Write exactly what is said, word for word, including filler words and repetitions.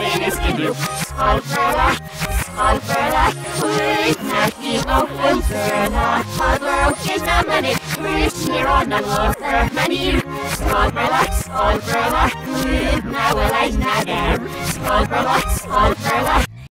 in his canoe. Skullfurler, Skullfurler, with Matthew O'Furler. Mother is the money, rich here on the water, money. Skullfurler, Skullfurler, with now will I not him. Skullfurler, Skullfurler.